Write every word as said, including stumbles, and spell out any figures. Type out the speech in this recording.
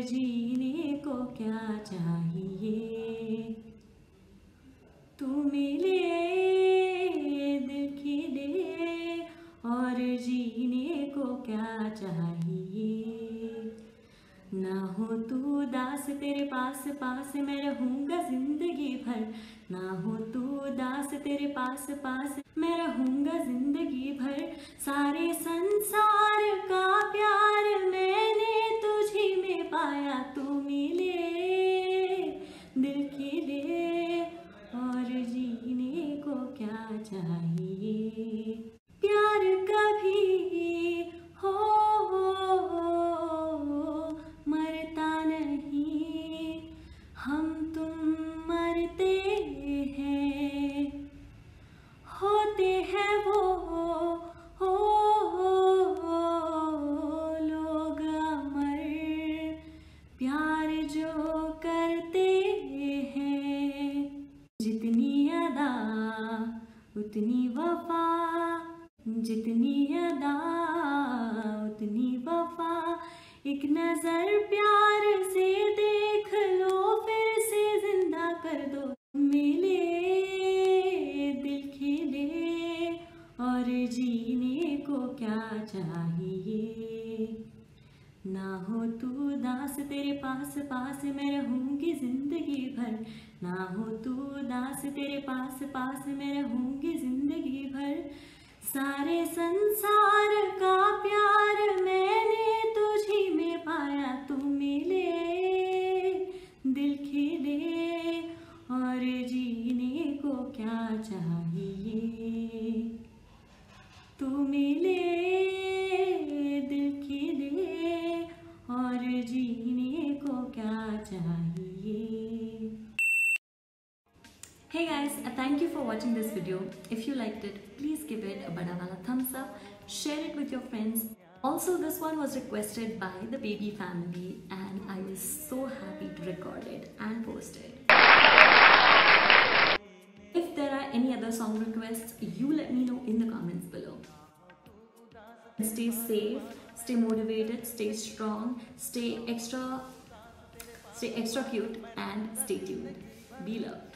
जीने को क्या चाहिए, तू मिले दिल खिले और जीने को क्या चाहिए। ना हो तू दास तेरे पास पास मैं रहूँगा जिंदगी भर, ना हो तू दास तेरे पास पास मैं रहूँगा जिंदगी भर। सारे संसार का प्यार मैंने तुझी में पाया, तू मिले दिल खिले और जीने को क्या चाहिए। प्यार कभी हो, हो मरता नहीं, हम तुम मरते हैं, होते हैं वो हो, हो लोग अमर, प्यार जो करते हैं। जितनी अदा उतनी वफा, जितनी अदा उतनी वफा, एक नजर प्यार से देख लो फिर से जिंदा कर दो। मिले दिल खिले और जीने को क्या चाहिए। ना हो तू दास तेरे पास पास मैं रहूँगी जिंदगी भर, ना हो तू दास तेरे पास पास मैं रहूँगी जिंदगी भर। सारे संसार का प्यार मैंने तुझी में पाया, तू मिले दिल खिले और जीने को क्या चाहिए, तू मिले दिल खिले और जीने को क्या चाहिए। Hey guys, uh, thank you for watching this video. If you liked it, please give it a bada wala thumbs up, share it with your friends. Also, this one was requested by the baby family and I was so happy to record it and post it. If there are any other song requests, you let me know in the comments below. Stay safe, stay motivated, stay strong, stay extra, stay extra cute and stay tuned. Be loved.